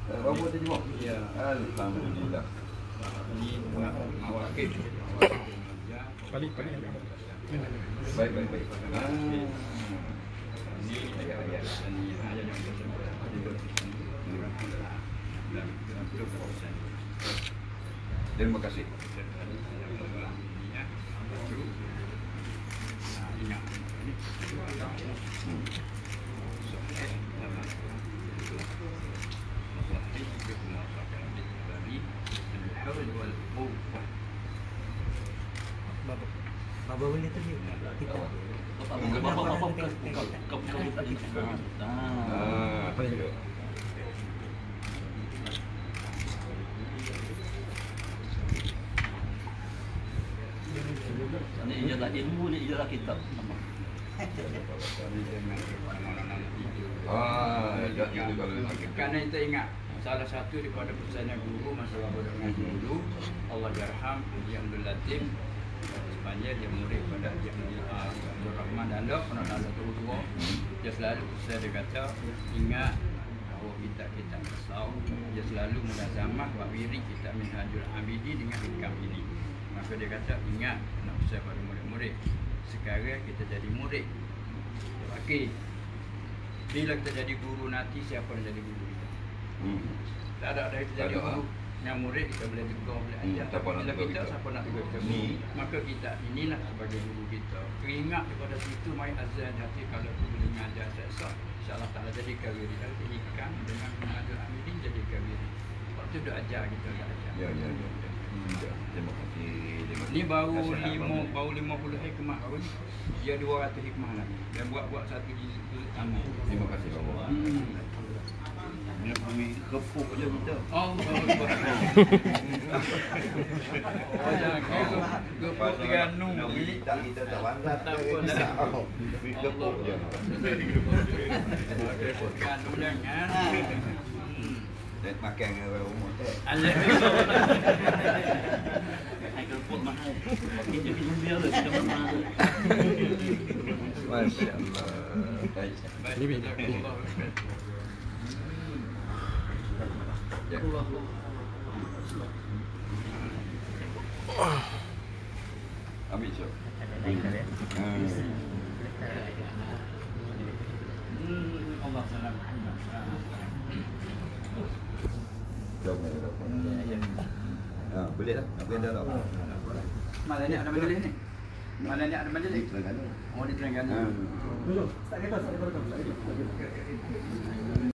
Berapa tadi mau? Ya. Alhamdulillah. Ini mawakil. Balik. Baik. Ini ayat yang Terima kasih. Baba boleh tu dia. Kita. Apa itu? Ini ijazah ilmu, ini ijazah kitab. Karena kita ingat salah satu daripada pesannya guru masa bapak mengaji dulu, Allah yarham yang Latif Spanyol yang murid pada yang Abdul Rahman Dalok, pernah Dalok tua. Dia selalu saya kata ingat bahawa kita tasawuf, dia selalu mulazamah wa wirid kita Minhajul Abidin dengan hikam ini. Maka dia kata ingat nak usaha pada murid-murid. Sekarang kita jadi murid. Okey. Bila kita jadi guru nanti siapa yang jadi guru kita? Tak ada kita jadi guru. Yang murid kita boleh tegur, boleh ajar. Bila kita siapa nak tegur kita? Maka kita inilah sebagai guru kita. Keringat daripada situ mai azan hati kalau aku boleh mengajar saya. InsyaAllah Ta'ala jadi kawiri. Kalau ikan dengan mengajar Amidin jadi kawiri. Waktu dah ajar kita dah ajar. Ya. Terima kasih. Ni baru 50 hikmah baru ni. Dia 200 hikmah lagi. Dia buat satu jilid sama. Terima kasih Bapak. Dia pergi kepuk je kita. Allah Akbar. Oh jangan kepuk dengan nu. Kita tak wangat. Tak apa dah. Kepuk je. Kepuk dengan nu jangan. Dan makan dengan umur tu. Hai kepuk mahal. Pakai je minum biar lah, kita mahal. Masya Allah. Baik. Ya. Ambil siap. Allah salam. Boleh lah. Apa yang dah lah. Malam ni ada majlis ni. Malam ni ada majlis. Oh di Terengganu. Tak kata.